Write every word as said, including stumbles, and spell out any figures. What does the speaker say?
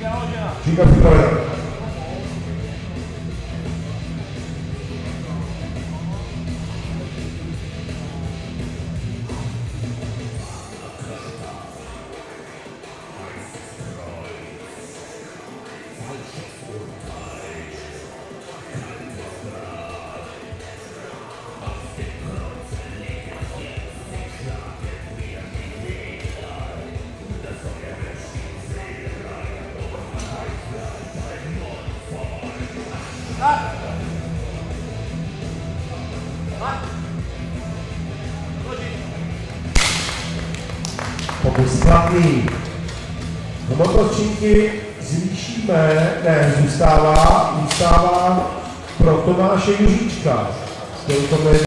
Říká připravená. Pokus platný. Hmotnosti zvýšíme, ne, zůstává, zůstává pro Tomáše Juříčka.